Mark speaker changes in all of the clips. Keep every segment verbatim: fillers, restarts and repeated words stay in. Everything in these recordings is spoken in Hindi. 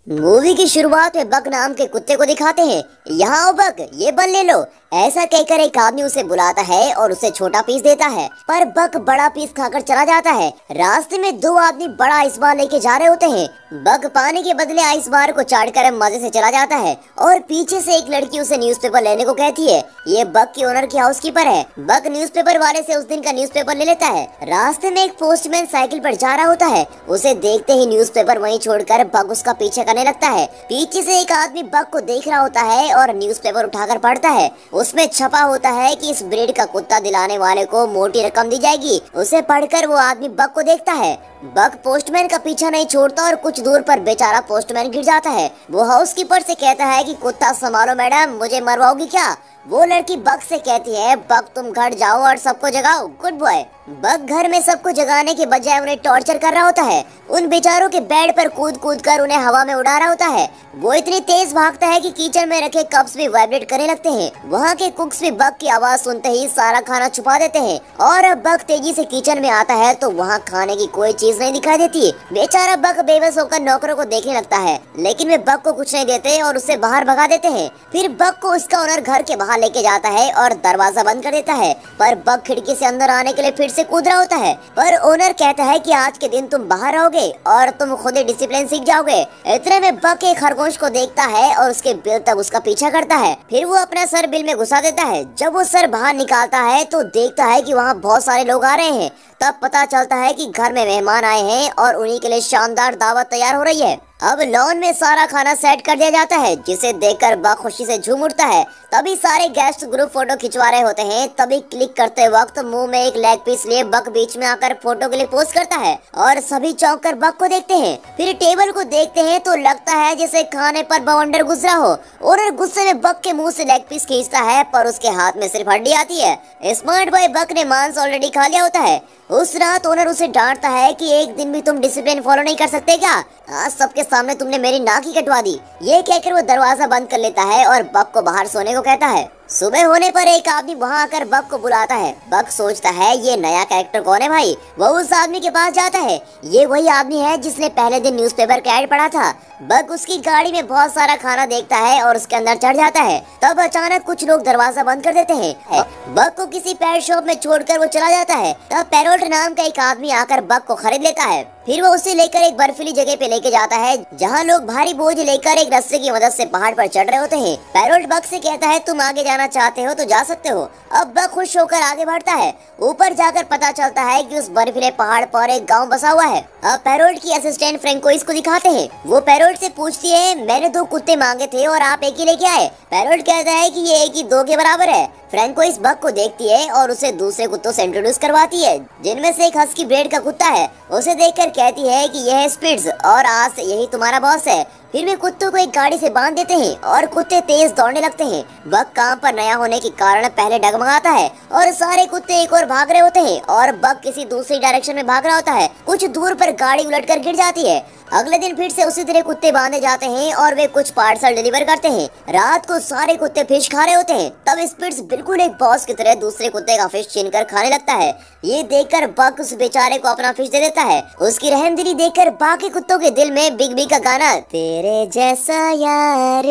Speaker 1: मूवी की शुरुआत में बक नाम के कुत्ते को दिखाते हैं। यहाँ आओ बक, ये बन ले लो, ऐसा कहकर एक आदमी उसे बुलाता है और उसे छोटा पीस देता है, पर बक बड़ा पीस खाकर चला जाता है। रास्ते में दो आदमी बड़ा आइस बार लेके जा रहे होते हैं। बक पानी के बदले आइस बार को चाटकर मजे से चला जाता है और पीछे से एक लड़की उसे न्यूज़पेपर लेने को कहती है। ये बक की ओनर की हाउसकीपर है। बक न्यूज़पेपर वाले से उस दिन का न्यूज़पेपर ले लेता है। रास्ते में एक पोस्टमैन साइकिल पर जा रहा होता है। उसे देखते ही न्यूज़पेपर वहीं छोड़कर बक उसका पीछे करने लगता है। पीछे से एक आदमी बक को देख रहा होता है और न्यूज़पेपर उठाकर पढ़ता है। उसमें छपा होता है कि इस ब्रीड का कुत्ता दिलाने वाले को मोटी रकम दी जाएगी। उसे पढ़कर वो आदमी बक को देखता है। बक पोस्टमैन का पीछा नहीं छोड़ता और कुछ दूर पर बेचारा पोस्टमैन गिर जाता है। वो हाउसकीपर से कहता है कि कुत्ता संभालो मैडम, मुझे मरवाओगी क्या? वो लड़की बक से कहती है, बक तुम घर जाओ और सबको जगाओ, गुड बॉय। बक घर में सबको जगाने के बजाय उन्हें टॉर्चर कर रहा होता है। उन बेचारों के बेड पर कूद कूद कर उन्हें हवा में उड़ा रहा होता है। वो इतनी तेज भागता है कि किचन में रखे कप्स भी वाइब्रेट करने लगते हैं। वहाँ के कुक्स भी बक की आवाज सुनते ही सारा खाना छुपा देते हैं और अब बक तेजी से किचन में आता है तो वहाँ खाने की कोई चीज नहीं दिखाई देती। बेचारा बक बेबस होकर नौकरों को देखने लगता है, लेकिन वे बक को कुछ नहीं देते और उसे बाहर भगा देते हैं। फिर बक को उसका ओनर घर के बाहर लेके जाता है और दरवाजा बंद कर देता है, पर बक खिड़की से अंदर आने के लिए फिर से कूद रहा होता है। पर ओनर कहता है कि आज के दिन तुम बाहर रहोगे और तुम खुद ही डिसिप्लिन सीख जाओगे। इतने में बक एक खरगोश को देखता है और उसके बिल तक उसका पीछा करता है। फिर वो अपना सर बिल में घुसा देता है। जब वो सर बाहर निकालता है तो देखता है कि वहाँ बहुत सारे लोग आ रहे हैं। तब पता चलता है कि घर में मेहमान आए हैं और उन्हीं के लिए शानदार दावत तैयार हो रही है। अब लॉन में सारा खाना सेट कर दिया जाता है, जिसे देखकर बक खुशी से झूम उठता है। तभी सारे गेस्ट ग्रुप फोटो खिंचवा रहे होते हैं। तभी क्लिक करते वक्त मुंह में एक लेग पीस लिए बक बीच में आकर फोटो के लिए पोज करता है और सभी चौंक कर बक को देखते हैं। फिर टेबल को देखते हैं तो लगता है जैसे खाने पर बवंडर गुजरा हो। ओनर गुस्से में बक के मुंह से लेग पीस खींचता है, पर उसके हाथ में सिर्फ हड्डी आती है। स्मार्ट बॉय बक ने मांस ऑलरेडी खा लिया होता है। उस रात ओनर उसे डांटता है कि एक दिन भी तुम डिसिप्लिन फॉलो नहीं कर सकते क्या? आज सबके सामने तुमने मेरी नाक ही कटवा दी। ये कहकर वो दरवाजा बंद कर लेता है और बक को बाहर सोने को कहता है। सुबह होने पर एक आदमी वहाँ आकर बक को बुलाता है। बक सोचता है ये नया कैरेक्टर कौन है भाई। वो उस आदमी के पास जाता है। ये वही आदमी है जिसने पहले दिन न्यूज़पेपर का ऐड पढ़ा था। बक उसकी गाड़ी में बहुत सारा खाना देखता है और उसके अंदर चढ़ जाता है। तब अचानक कुछ लोग दरवाजा बंद कर देते हैं। बक को किसी पेट शॉप में छोड़कर वो चला जाता है। तब पैरोल्ट नाम का एक आदमी आकर बक को खरीद लेता है। फिर वो उसे लेकर एक बर्फीली जगह पे लेके जाता है, जहाँ लोग भारी बोझ लेकर एक रस्से की मदद से पहाड़ पर चढ़ रहे होते हैं। पैरोल्ट बक से कहता है तुम आगे जाना चाहते हो तो जा सकते हो। अब बक खुश होकर आगे बढ़ता है। ऊपर जाकर पता चलता है कि उस बर्फीले पहाड़ पर एक गांव बसा हुआ है। अब पैरोल्ट की असिस्टेंट फ्रेंको इसको दिखाते हैं। वो पैरोल्ट से पूछती है मैंने दो कुत्ते मांगे थे और आप एक ही लेके आए। पैरोल्ट कहता है कि ये एक ही दो के बराबर है। फ्रेंको इस बक को देखती है और उसे दूसरे कुत्तों से इंट्रोड्यूस करवाती है, जिनमें से एक हस्की ब्रीड का कुत्ता है। उसे देखकर कहती है कि यह है स्पिट्ज और आज से यही तुम्हारा बॉस है। फिर वे कुत्तों को एक गाड़ी से बांध देते हैं और कुत्ते तेज दौड़ने लगते हैं। बक काम पर नया होने के कारण पहले डगमगाता है और सारे कुत्ते एक और भाग रहे होते हैं और बक किसी दूसरी डायरेक्शन में भाग रहा होता है। कुछ दूर पर गाड़ी उलटकर गिर जाती है। अगले दिन फिर से उसी तरह कुत्ते बांधे जाते हैं और वे कुछ पार्सल डिलीवर करते हैं। रात को सारे कुत्ते फिश खा रहे होते हैं। तब स्पिट्स बिल्कुल एक बॉस की तरह दूसरे कुत्ते का फिश छीनकर खाने लगता है। ये देखकर बक उस बेचारे को अपना फिश दे देता है। उसकी रहमदिली देखकर बाकी कुत्तों के दिल में बिग बी का गाना तेरे जैसा यार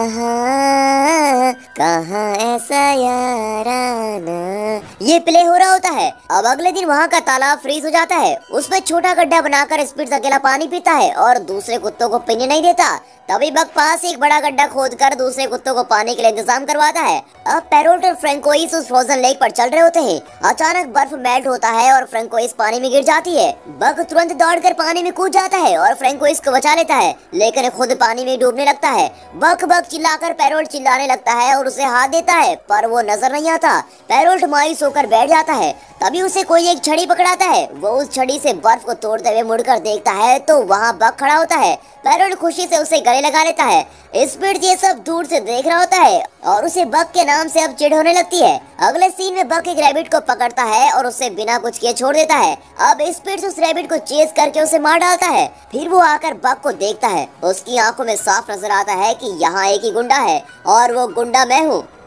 Speaker 1: कहाँ कहाँ ऐसा याराना ये प्ले हो रहा होता है। अब अगले दिन वहाँ का तालाब फ्रीज हो जाता है। उसमें छोटा गड्ढा बनाकर स्पिट्स अकेला पानी पीता है और दूसरे कुत्तों को पीने नहीं देता। तभी बक पास एक बड़ा गड्ढा खोदकर दूसरे कुत्तों को पानी के लिए इंतजाम करवाता है। अब पैरोल्ट और फ्रेंकोइस उस फ्रोजन लेक पर चल रहे होते हैं। अचानक बर्फ मेल्ट होता है और फ्रेंकोइस पानी में गिर जाती है। बक तुरंत दौड़कर पानी में कूद जाता है और फ्रेंकोइस को बचा लेता है, लेकिन खुद पानी में डूबने लगता है। बक बक चिल्लाकर पैरोल्ट चिल्लाने लगता है और उसे हाथ देता है, पर वो नजर नहीं आता। पैरोल्ट मायूस होकर बैठ जाता है। तभी उसे कोई एक छड़ी पकड़ाता है। वो उस छड़ी से बर्फ को तोड़ते हुए मुड़कर देखता है तो वहाँ बक खड़ा होता है। पैरोल्ट खुशी से उसे गले लगा लेता है। स्पिट्स ये सब दूर से देख रहा होता है और उसे बक के नाम से अब चिढ़ होने लगती है। अगले सीन में बक एक रैबिट को पकड़ता है और उसे बिना कुछ किए छोड़ देता है। अब स्पिट्स उस रैबिट को चेस करके उसे मार डालता है। फिर वो आकर बक को देखता है। उसकी आंखों में साफ नजर आता है कि यहाँ एक ही गुंडा है और वो गुंडा मैं हूँ।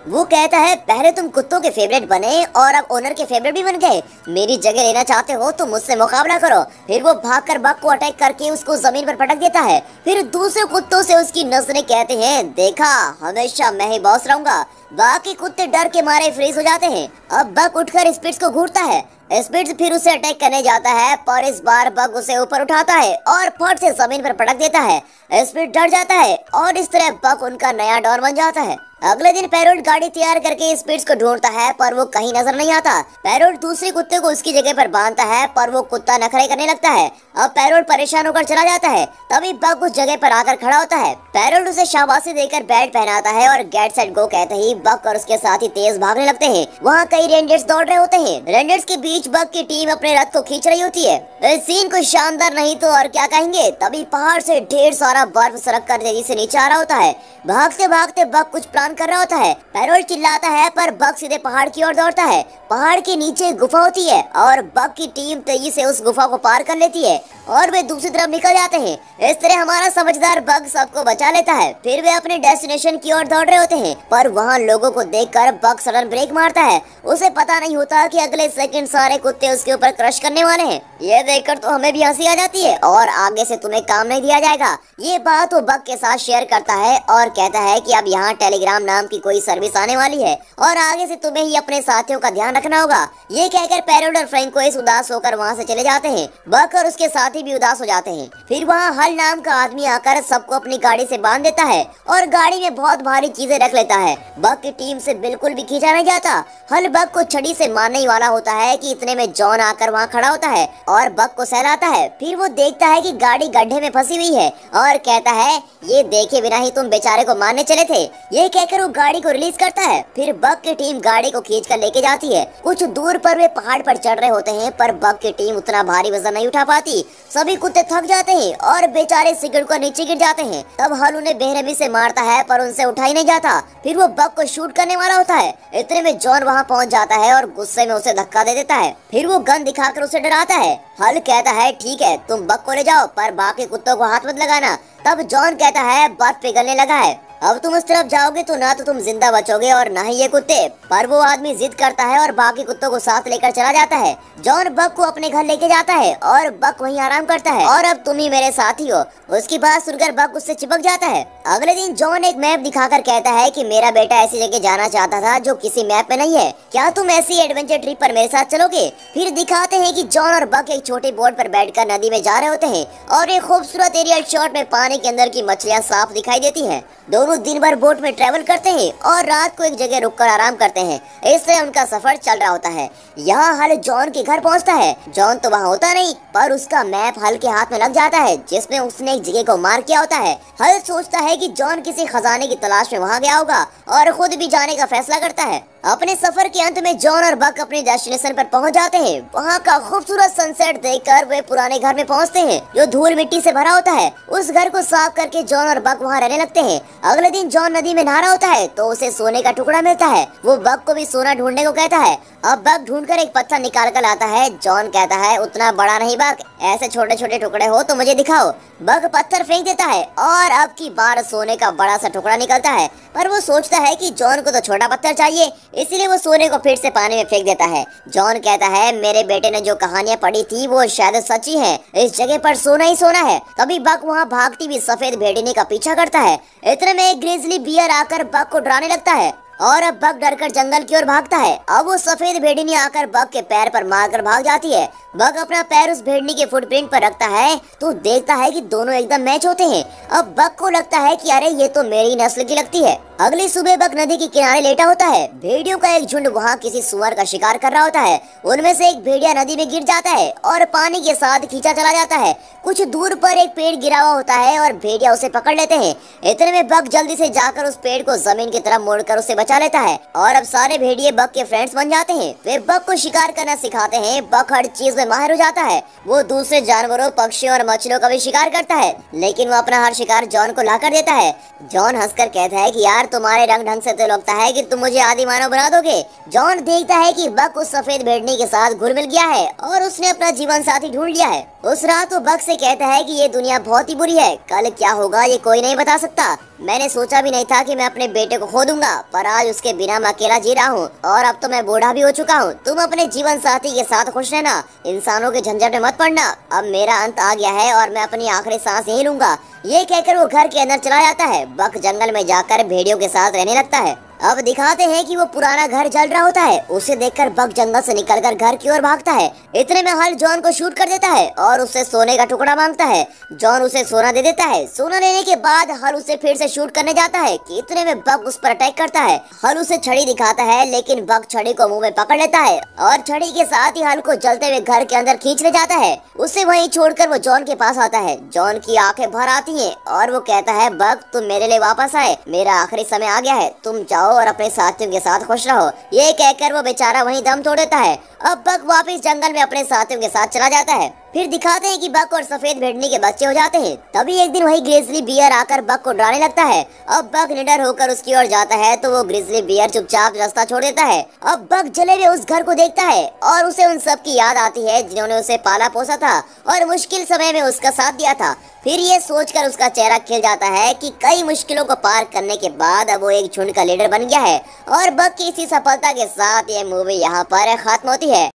Speaker 1: वो कहता है पहले तुम कुत्तों के फेवरेट बने और अब ओनर के फेवरेट भी बन गए। मेरी जगह लेना चाहते हो तो मुझसे मुकाबला करो। फिर वो भागकर बग को अटैक करके उसको जमीन पर पटक देता है। फिर दूसरे कुत्तों से उसकी नजरें कहते हैं देखा, हमेशा मैं ही बॉस रहूंगा। बाकी कुत्ते डर के मारे फ्रीज हो जाते हैं। अब बग उठकर स्पिट्स को घूरता है। स्पिट्स फिर उसे अटैक करने जाता है, पर इस बार बग उसे ऊपर उठाता है और फट से जमीन पर पटक देता है। स्पिट्स डर जाता है और इस तरह बग उनका नया डॉन बन जाता है। अगले दिन पैरोट गाड़ी तैयार करके स्पिट्स को ढूंढता है, पर वो कहीं नजर नहीं आता। पैरोट दूसरे कुत्ते को उसकी जगह पर बांधता है, पर वो कुत्ता नखरे करने लगता है। अब पैरोट परेशान होकर चला जाता है। तभी बग उस जगह पर आकर खड़ा होता है। पैरोट उसे शाबाशी देकर बैट पहनाता है और गेट सेट गो कहते ही बग और उसके साथी तेज भागने लगते हैं। वहाँ कई रेंजर्स दौड़ रहे होते हैं। रेंजर्स के बीच बग की टीम अपने रथ को खींच रही होती है। इस सीन को शानदार नहीं तो और क्या कहेंगे। तभी पहाड़ से ढेर सारा बर्फ सरक कर तेजी से नीचे आ रहा होता है। भागते भागते बग कुछ प्लान कर रहा होता है। पैरोट चिल्लाता है, पर बग सीधे पहाड़ की ओर दौड़ता है। पहाड़ के नीचे एक गुफा होती है और बग की टीम तेजी से उस गुफा को पार कर लेती है और वे दूसरी तरफ निकल जाते हैं। इस तरह हमारा समझदार बग सबको बचा लेता है। फिर वे अपने डेस्टिनेशन की ओर दौड़ रहे होते हैं, पर वहाँ लोगों को देखकर बग सडन ब्रेक मारता है। उसे पता नहीं होता कि अगले सेकंड सारे कुत्ते उसके ऊपर क्रश करने वाले हैं। ये देखकर तो हमें भी हंसी आ जाती है और आगे से तुम्हें काम नहीं दिया जाएगा। ये बात वो बग के साथ शेयर करता है और कहता है कि अब यहाँ टेलीग्राम नाम की कोई सर्विस आने वाली है और आगे से तुम्हें ही अपने साथियों का ध्यान रखना होगा। ये कहकर पैरोट और फ्रैंको इस उदास होकर वहाँ से चले जाते हैं। बग और उसके साथी भी उदास हो जाते हैं। फिर वहाँ हल नाम का आदमी आकर सबको अपनी गाड़ी से बांध देता है और गाड़ी में बहुत भारी चीजें रख लेता है। बग की टीम से बिल्कुल भी खींचा नहीं जाता। हल बग को छड़ी से मारने ही वाला होता है कि इतने में जॉन आकर वहाँ खड़ा होता है और बग को सहलाता है। फिर वो देखता है कि गाड़ी गड्ढे में फंसी हुई है और कहता है ये देखे बिना ही तुम बेचारे को मारने चले थे। ये कहकर वो गाड़ी को रिलीज करता है। फिर बग की टीम गाड़ी को खींच कर लेके जाती है। कुछ दूर पर वे पहाड़ पर चढ़ रहे होते हैं, पर बग की टीम उतना भारी वजन नहीं उठा पाती। सभी कुत्ते थक जाते हैं और बेचारे सिगड़ कर नीचे गिर जाते हैं। तब हल उन्हें बेरहमी से मारता है, पर उनसे उठा ही नहीं जाता। फिर वो बग को शूट करने वाला होता है। इतने में जॉन वहाँ पहुँच जाता है और गुस्से में उसे धक्का दे देता है। फिर वो गन दिखाकर उसे डराता है। हल कहता है ठीक है तुम बग को ले जाओ, पर बाकी कुत्तों को हाथ मत लगाना। तब जॉन कहता है बर्फ पिघलने लगा है, अब तुम उस तरफ जाओगे तो ना तो तुम जिंदा बचोगे और ना ही ये कुत्ते। पर वो आदमी जिद करता है और बाकी कुत्तों को साथ लेकर चला जाता है। जॉन बग को अपने घर लेके जाता है और बग वहीं आराम करता है और अब तुम ही मेरे साथी हो। उसकी बात सुनकर बग उससे चिपक जाता है। अगले दिन जॉन एक मैप दिखाकर कहता है कि मेरा बेटा ऐसी जगह जाना चाहता था जो किसी मैप में नहीं है, क्या तुम ऐसी एडवेंचर ट्रिप पर मेरे साथ चलोगे? फिर दिखाते हैं कि जॉन और बग एक छोटी बोट पर बैठकर नदी में जा रहे होते हैं और एक खूबसूरत एरियल शॉट में पानी के अंदर की मछलियाँ साफ दिखाई देती है। दोनों दिन भर बोट में ट्रेवल करते हैं और रात को एक जगह रुककर आराम करते हैं। इस तरह उनका सफर चल रहा होता है। यहाँ हल जॉन के घर पहुँचता है। जॉन तो वहाँ होता नहीं, पर उसका मैप हल के हाथ में लग जाता है जिसमें उसने एक जगह को मार्क किया होता है। हल सोचता है कि जॉन किसी खजाने की तलाश में वहाँ गया होगा और खुद भी जाने का फैसला करता है। अपने सफर के अंत में जॉन और बग अपने डेस्टिनेशन पर पहुंच जाते हैं। वहाँ का खूबसूरत सनसेट देखकर वे पुराने घर में पहुंचते हैं जो धूल मिट्टी से भरा होता है। उस घर को साफ करके जॉन और बग वहाँ रहने लगते हैं। अगले दिन जॉन नदी में नहा रहा होता है तो उसे सोने का टुकड़ा मिलता है। वो बग को भी सोना ढूंढने को कहता है। अब बग ढूंढकर एक पत्थर निकाल कर लाता है। जॉन कहता है उतना बड़ा नहीं बग, ऐसे छोटे छोटे टुकड़े हो तो मुझे दिखाओ। बग पत्थर फेंक देता है और अब की बार सोने का बड़ा सा टुकड़ा निकलता है, पर वो सोचता है कि जॉन को तो छोटा पत्थर चाहिए, इसलिए वो सोने को फिर से पानी में फेंक देता है। जॉन कहता है मेरे बेटे ने जो कहानियां पढ़ी थी वो शायद सच्ची है, इस जगह पर सोना ही सोना है। तभी बग वहाँ भागती हुई सफेद भेड़िनी का पीछा करता है। इतने में एक ग्रिजली बियर आकर बग को डराने लगता है और अब बग डरकर जंगल की ओर भागता है। अब वो सफेद भेड़िनी आकर बग के पैर पर मारकर भाग जाती है। बग अपना पैर उस भेड़नी के फुटप्रिंट पर रखता है तो देखता है कि दोनों एकदम मैच होते हैं। अब बग को लगता है कि अरे ये तो मेरी नस्ल की लगती है। अगली सुबह बग नदी के किनारे लेटा होता है। भेड़ियों का एक झुंड वहाँ किसी सुअर का शिकार कर रहा होता है। उनमें से एक भेड़िया नदी में गिर जाता है और पानी के साथ खींचा चला जाता है। कुछ दूर पर एक पेड़ गिरा हुआ होता है और भेड़िया उसे पकड़ लेते हैं। इतने में बग जल्दी से जाकर उस पेड़ को जमीन की तरफ मोड़कर उसे बचा लेता है और अब सारे भेड़िए बग के फ्रेंड्स बन जाते हैं। वे बग को शिकार करना सिखाते हैं। बग हर चीज में माहिर हो जाता है। वो दूसरे जानवरों, पक्षियों और मछलियों का भी शिकार करता है, लेकिन वो अपना हर शिकार जॉन को ला कर देता है। जॉन हंसकर कहता है कि यार तुम्हारे रंग ढंग से तो लगता है कि तुम मुझे आदि मानव बना दोगे। जॉन देखता है कि बग उस सफेद भेड़नी के साथ घुल मिल गया है और उसने अपना जीवन साथी ढूंढ लिया है। उस रात वो बग से कहता है कि ये दुनिया बहुत ही बुरी है, कल क्या होगा ये कोई नहीं बता सकता। मैंने सोचा भी नहीं था कि मैं अपने बेटे को खो दूंगा, पर आज उसके बिना मैं अकेला जी रहा हूँ और अब तो मैं बूढ़ा भी हो चुका हूँ। तुम अपने जीवन साथी के साथ खुश रहना, इंसानों के झंझट में मत पड़ना। अब मेरा अंत आ गया है और मैं अपनी आखिरी सांस यही लूंगा। ये कहकर वो घर के अंदर चला जाता है। बक जंगल में जाकर भेड़ियों के साथ रहने लगता है। अब दिखाते हैं कि वो पुराना घर जल रहा होता है। उसे देखकर बक जंगल से निकलकर घर की ओर भागता है। इतने में हल जॉन को शूट कर देता है और उससे सोने का टुकड़ा मांगता है। जॉन उसे सोना दे देता है। सोना लेने के बाद हल उसे फिर से शूट करने जाता है कि इतने में बक उस पर अटैक करता है। हल उसे छड़ी दिखाता है, लेकिन बक छड़ी को मुंह में पकड़ लेता है और छड़ी के साथ ही हल को जलते हुए घर के अंदर खींच ले जाता है। उसे वहीं छोड़कर वो जॉन के पास आता है। जॉन की आंखें भर आती हैं और वो कहता है, बक तुम मेरे लिए वापस आए, मेरा आखिरी समय आ गया है, तुम जाओ और अपने साथियों के साथ खुश रहो। ये कहकर वो बेचारा वहीं दम तोड़ देता है। अब बक वापस जंगल में अपने साथियों के साथ चला जाता है। फिर दिखाते हैं कि बक और सफेद भेड़नी के बच्चे हो जाते हैं। तभी एक दिन वही ग्रिजली बियर आकर बक को डराने लगता है। अब बक निडर होकर उसकी ओर जाता है तो वो ग्रिजली बियर चुपचाप रास्ता छोड़ देता है। अब बक जले हुए उस घर को देखता है और उसे उन सब की याद आती है जिन्होंने उसे पाला पोसा था और मुश्किल समय में उसका साथ दिया था। फिर ये सोचकर उसका चेहरा खिल जाता है कि कई मुश्किलों को पार करने के बाद अब वो एक झुंड का लीडर बन गया है। और बक की इसी सफलता के साथ ये मूवी यहाँ पर खत्म होती है।